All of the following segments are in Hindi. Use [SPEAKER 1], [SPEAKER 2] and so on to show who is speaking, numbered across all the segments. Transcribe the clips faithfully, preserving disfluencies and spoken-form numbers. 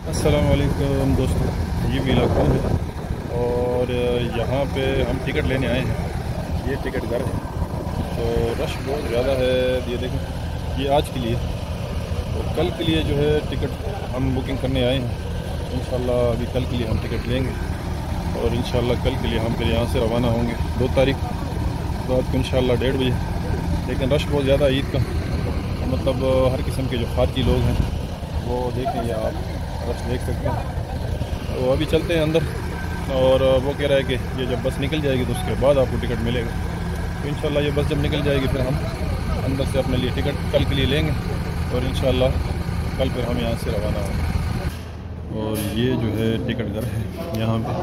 [SPEAKER 1] अस्सलाम वालेकुम दोस्तों, ये वीलाग है और यहाँ पे हम टिकट लेने आए हैं। ये टिकट घर है तो रश बहुत ज़्यादा है। ये देखें, ये आज के लिए और कल के लिए जो है टिकट हम बुकिंग करने आए हैं। इंशाल्लाह अभी कल के लिए हम टिकट लेंगे और इंशाल्लाह कल के लिए हम फिर यहाँ से रवाना होंगे दो तारीख रात को इंशाल्लाह डेढ़ बजे। लेकिन रश बहुत ज़्यादा ईद का, मतलब हर किस्म के जो खारजी लोग हैं वो देखें या आप रश देख सकते हैं। तो अभी चलते हैं अंदर और वो कह रहा है कि ये जब बस निकल जाएगी तो उसके बाद आपको टिकट मिलेगा। तो इंशाल्लाह ये बस जब निकल जाएगी फिर हम अंदर से अपने लिए टिकट कल के लिए लेंगे और इंशाल्लाह कल फिर हम यहाँ से रवाना होंगे। और ये जो है टिकट घर है यहाँ पे।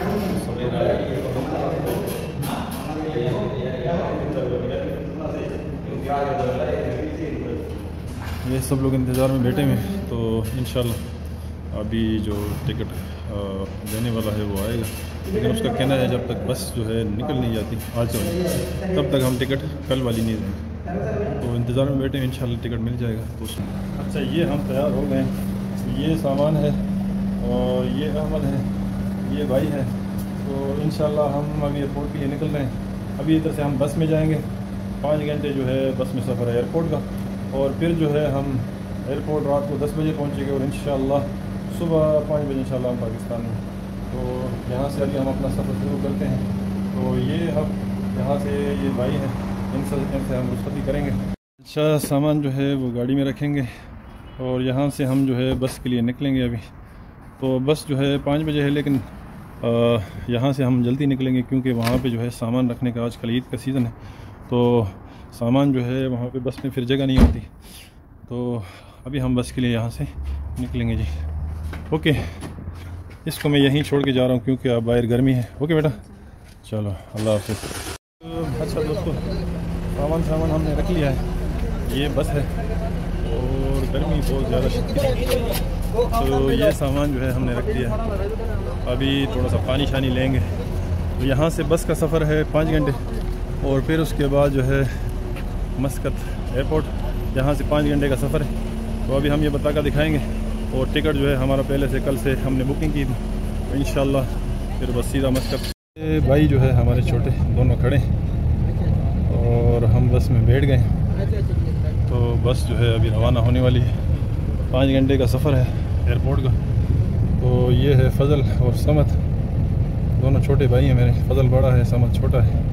[SPEAKER 1] ये सब लोग इंतज़ार में बैठे हुए हैं तो इंशाल्लाह अभी जो टिकट देने वाला है वो आएगा। लेकिन उसका कहना है जब तक बस जो है निकल नहीं जाती आज तब तक हम टिकट कल वाली नहीं देंगे। तो इंतज़ार में बैठे हैं, इंशाल्लाह टिकट मिल जाएगा। तो अच्छा, ये हम तैयार हो गए, ये सामान है और ये अहमद है, ये भाई है। तो इंशाल्लाह हम अभी एयरपोर्ट के लिए निकल रहे हैं। अभी इधर से हम बस में जाएंगे, पाँच घंटे जो है बस में सफ़र है एयरपोर्ट का। और फिर जो है हम एयरपोर्ट रात को दस बजे पहुंचेंगे और इंशाल्लाह सुबह पाँच बजे इंशाल्लाह हम पाकिस्तान में। तो यहाँ से अभी हम अपना सफ़र शुरू करते हैं। तो ये हम यहाँ से ये भाई हैं, इनसे इनसे हम रुखसती करेंगे। अच्छा, सामान जो है वो गाड़ी में रखेंगे और यहाँ से हम जो है बस के लिए निकलेंगे। अभी तो बस जो है पाँच बजे है, लेकिन यहाँ से हम जल्दी निकलेंगे क्योंकि वहाँ पे जो है सामान रखने का आजकल ईद का सीज़न है। तो सामान जो है वहाँ पे बस में फिर जगह नहीं होती। तो अभी हम बस के लिए यहाँ से निकलेंगे जी। ओके, इसको मैं यहीं छोड़ के जा रहा हूँ क्योंकि अब बाहर गर्मी है। ओके बेटा, चलो अल्लाह हाफ़िज़। अच्छा दोस्तों, सामान सामान हमने रख लिया है। ये बस है और गर्मी बहुत ज़्यादा है तो ये सामान जो है हमने रख दिया है। अभी थोड़ा सा पानी शानी लेंगे। तो यहाँ से बस का सफ़र है पाँच घंटे और फिर उसके बाद जो है मस्कत एयरपोर्ट, यहाँ से पाँच घंटे का सफ़र है। तो अभी हम ये बता कर दिखाएँगे और टिकट जो है हमारा पहले से कल से हमने बुकिंग की थी। तो इंशाल्लाह फिर बस सीधा मस्कत। ये भाई जो है हमारे छोटे दोनों खड़े और हम बस में बैठ गए। तो बस जो है अभी रवाना होने वाली है। पाँच घंटे का सफ़र है एयरपोर्ट का। तो ये है फजल और समत, दोनों छोटे भाई हैं मेरे। फजल बड़ा है, समत छोटा है।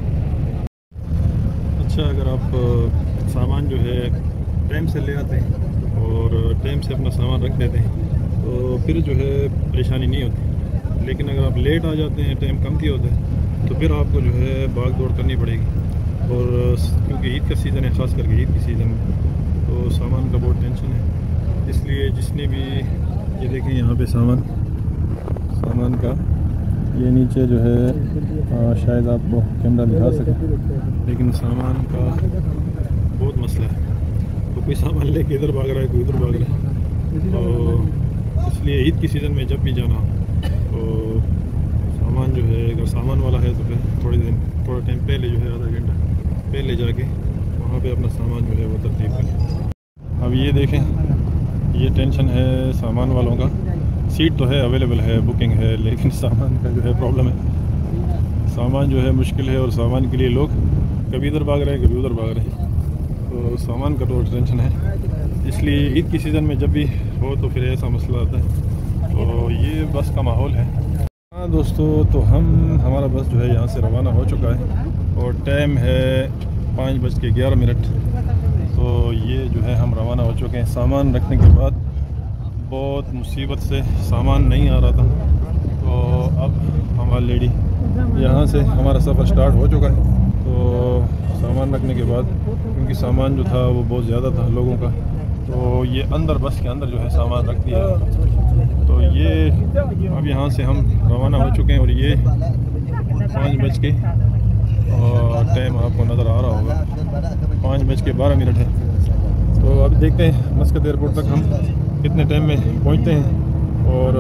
[SPEAKER 1] अच्छा, अगर आप सामान जो है टाइम से ले आते हैं और टाइम से अपना सामान रख देते हैं तो फिर जो है परेशानी नहीं होती। लेकिन अगर आप लेट आ जाते हैं, टाइम कम की होता है, तो फिर आपको जो है भाग दौड़ करनी पड़ेगी। और क्योंकि ईद का सीज़न है, ख़ास करके ईद की सीज़न में, तो सामान का बहुत टेंशन है। इसलिए जिसने भी ये देखें यहाँ पे सामान सामान का ये नीचे जो है आ, शायद आपको कैमरा दिखा सके, लेकिन सामान का बहुत मसला है। तो कोई सामान लेके इधर भाग रहा है, कोई उधर भाग रहा है। तो इसलिए ईद की सीज़न में जब भी जाना तो सामान जो है, अगर सामान वाला है तो फिर थोड़ी दिन थोड़ा टाइम पहले जो है आधा घंटा पहले जाके वहाँ पे अपना सामान जो है वो तरतीब करें। अब ये देखें, ये टेंशन है सामान वालों का। सीट तो है, अवेलेबल है, बुकिंग है, लेकिन सामान का जो है प्रॉब्लम है। सामान जो है मुश्किल है और सामान के लिए लोग कभी इधर भाग रहे हैं, कभी उधर भाग रहे हैं। तो सामान का तो टेंशन है। इसलिए ईद की सीज़न में जब भी हो तो फिर ऐसा मसला आता है। तो ये बस का माहौल है। हाँ दोस्तों, तो हम हमारा बस जो है यहाँ से रवाना हो चुका है और टाइम है पाँच बज के ग्यारह मिनट। तो ये जो है हम रवाना हो चुके हैं। सामान रखने के बाद बहुत मुसीबत से सामान नहीं आ रहा था, तो अब हम ऑलरेडी यहाँ से हमारा सफ़र स्टार्ट हो चुका है। तो सामान रखने के बाद, क्योंकि सामान जो था वो बहुत ज़्यादा था लोगों का, तो ये अंदर बस के अंदर जो है सामान रख दिया। तो ये अब यहाँ से हम रवाना हो चुके हैं और ये पाँच बज के और टाइम आपको नज़र आ रहा होगा, पाँच बज के बारह मिनट है। तो अब देखते हैं मस्कत एयरपोर्ट तक हम कितने टाइम में पहुँचते हैं और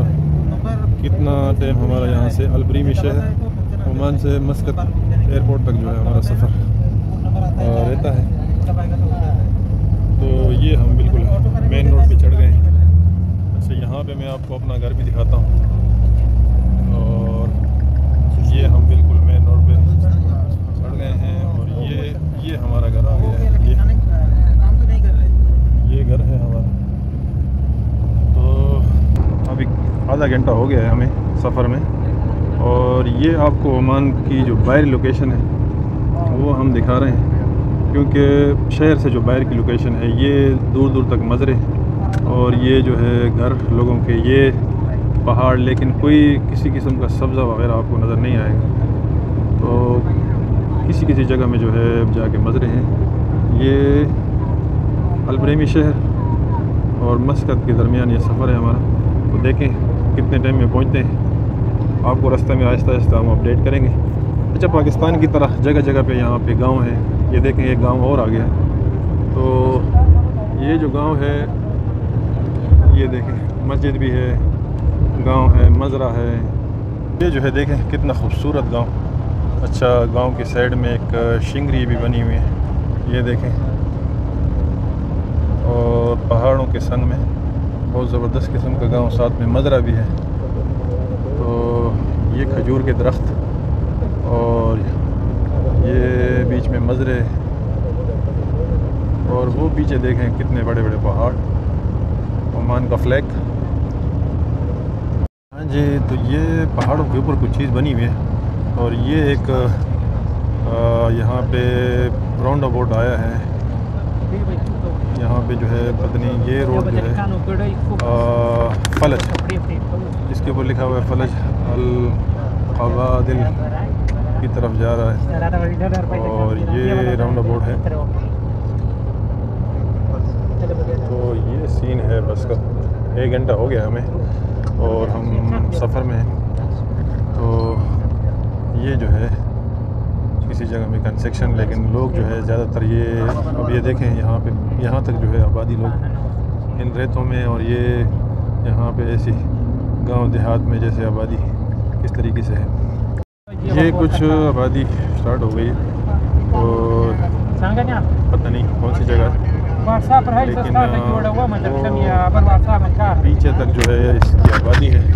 [SPEAKER 1] कितना टाइम हमारा यहाँ से अलबरीमी शहर ओमान से मस्कत एयरपोर्ट तक जो है हमारा सफ़र रहता है। तो ये हम बिल्कुल मेन रोड पे चढ़ गए। अच्छा, यहाँ पे मैं आपको अपना घर भी दिखाता हूँ। और ये हम बिल्कुल मेन रोड पे चढ़ गए हैं और ये ये हमारा घर आ गया है। ये ये घर है हमारा। तो अभी आधा घंटा हो गया है हमें सफ़र में और ये आपको ओमान की जो बाहरी लोकेशन है वो हम दिखा रहे हैं, क्योंकि शहर से जो बाहर की लोकेशन है ये दूर दूर तक मज़रे और ये जो है घर लोगों के, ये पहाड़, लेकिन कोई किसी किस्म का सब्ज़ा वगैरह आपको नज़र नहीं आएगा। तो किसी किसी जगह में जो है जाके मज़रे हैं। ये अलब्रेमी शहर और मस्कत के दरमियान ये सफ़र है हमारा। तो देखें कितने टाइम में पहुंचते हैं, आपको रास्ते में आहिस्ता आहिस्ता हम अपडेट करेंगे। अच्छा, पाकिस्तान की तरह जगह जगह पे यहाँ पे गांव है। ये देखें एक गांव और आ गया। तो ये जो गांव है, ये देखें मस्जिद भी है, गांव है, मज़रा है। ये जो है देखें कितना खूबसूरत गांव। अच्छा, गांव की साइड में एक शिंगरी भी बनी हुई है, ये देखें। और पहाड़ों के संग में बहुत ज़बरदस्त किस्म का गांव, साथ में मज़रा भी है। तो ये खजूर के दरख्त और ये बीच में मज़रे और वो पीछे देखें कितने बड़े बड़े पहाड़, ओमान का फ्लैग। हाँ जी, तो ये पहाड़ों के ऊपर कुछ चीज़ बनी हुई है और ये एक यहाँ पे राउंड अबाउट आया है। यहाँ पे जो है पत्नी, ये रोड जो है आ, फलज, इसके ऊपर लिखा हुआ है फलज अल क़वादिल की तरफ जा रहा है और ये राउंड अबाउट है। तो ये सीन है बस का। एक घंटा हो गया हमें और हम सफ़र में हैं। तो ये जो है किसी जगह में कंस्ट्रक्शन, लेकिन लोग जो है ज़्यादातर ये, अब ये देखें यहाँ पे, यहाँ तक जो है आबादी लोग इन रेतों में, और ये यहाँ पे ऐसी गांव देहात में जैसे आबादी किस तरीके से है। ये कुछ आबादी स्टार्ट हो गई है और पता नहीं कौन सी जगह है, लेकिन पीछे तक जो है इसकी आबादी है।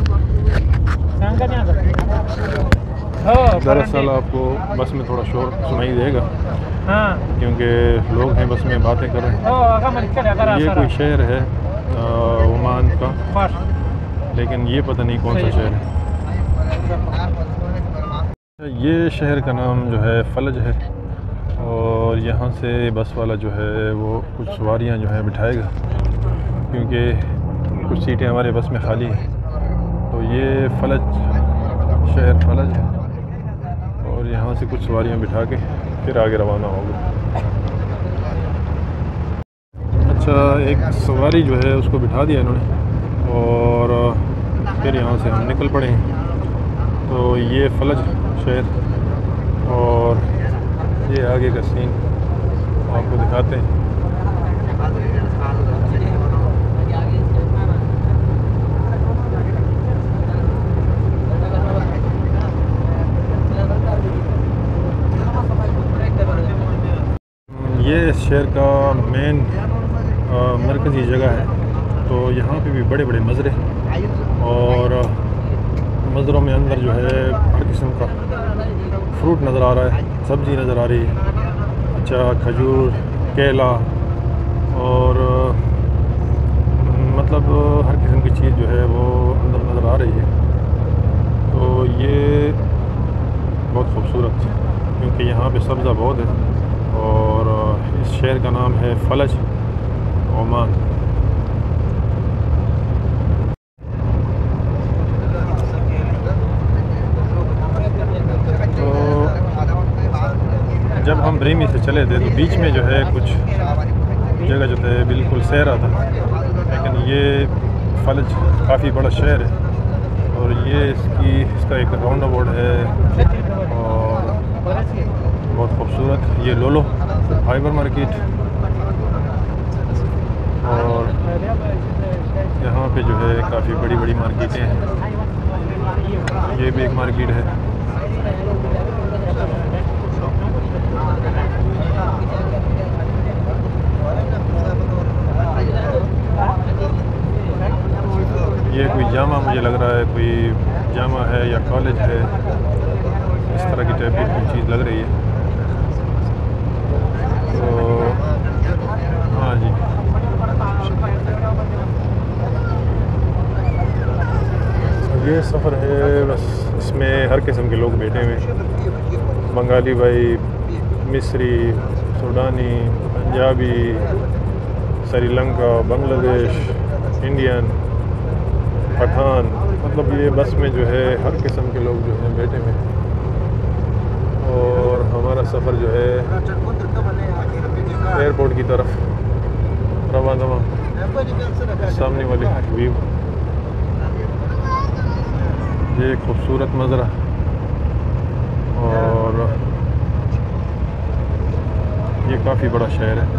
[SPEAKER 1] दरअसल आपको बस में थोड़ा शोर सुनाई देगा क्योंकि लोग हैं बस में बातें कर रहे हैं। ये कोई शहर है ओमान का, लेकिन ये पता नहीं कौन सा शहर है। ये शहर का नाम जो है फलज है और यहाँ से बस वाला जो है वो कुछ सवारियाँ जो है बिठाएगा, क्योंकि कुछ सीटें हमारे बस में खाली हैं। तो ये फलज शहर फलज है और यहाँ से कुछ सवारियाँ बिठा के फिर आगे रवाना होगा। अच्छा, एक सवारी जो है उसको बिठा दिया इन्होंने और फिर यहाँ से हम निकल पड़े हैं। तो ये फलज शहर और ये आगे का सीन आपको दिखाते हैं। ये इस शहर का मेन मरकज़ी जगह है। तो यहाँ पे भी बड़े बड़े मज़रे और मज़रों में अंदर जो है हर किस्म का फ्रूट नज़र आ रहा है, सब्ज़ी नज़र आ रही है। अच्छा, खजूर, केला और मतलब हर किस्म की चीज़ जो है वो अंदर नज़र आ रही है। तो ये बहुत खूबसूरत है क्योंकि यहाँ पे सब्ज़ा बहुत है और इस शहर का नाम है फलज ओमान। तो जब हम ब्रेमी से चले थे तो बीच में जो है कुछ जगह जो थे बिल्कुल सहरा था, लेकिन ये फलज काफ़ी बड़ा शहर है और ये इसकी इसका एक राउंड अबाउट है और बहुत खूबसूरत। ये लोलो हाइबर मार्केट और यहाँ पे जो है काफ़ी बड़ी बड़ी मार्केटें हैं। ये भी एक मार्केट है। ये कोई जामा मुझे लग रहा है, कोई जामा है या कॉलेज है, इस तरह की टाइप की कोई चीज़ लग रही है। तो हाँ जी, ये सफ़र है बस, इसमें हर किस्म के लोग बैठे हुए हैं, बंगाली भाई, मिस्री, सूडानी, पंजाबी, श्रीलंका, बांग्लादेश, इंडियन, पठान, मतलब ये बस में जो है हर किस्म के लोग जो हैं बैठे हुए हैं। और हमारा सफ़र जो है एयरपोर्ट की तरफ रवाना। सामने वाले व्यू, ये खूबसूरत मंजरा, और ये काफ़ी बड़ा शहर है।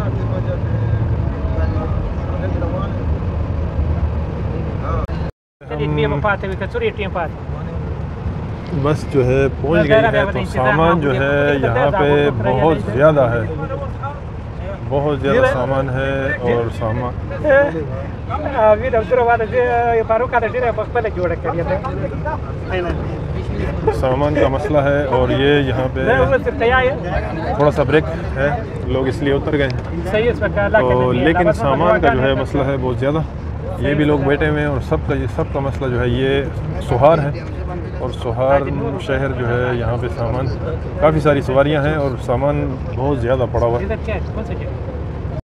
[SPEAKER 1] बस जो है पहुंच गई है, तो सामान जो है यहाँ पे बहुत ज़्यादा है, बहुत ज़्यादा सामान है। और सामान सामान का मसला है, और ये यहाँ पे थोड़ा सा ब्रेक है, लोग इसलिए उतर गए हैं। तो लेकिन सामान का जो है मसला है बहुत ज़्यादा, ये भी लोग बैठे हुए हैं, और सबका ये सबका मसला जो है ये सुहार है। और सुहार शहर जो है यहाँ पे सामान, काफ़ी सारी सवारियाँ हैं और सामान बहुत ज़्यादा पड़ा हुआ है।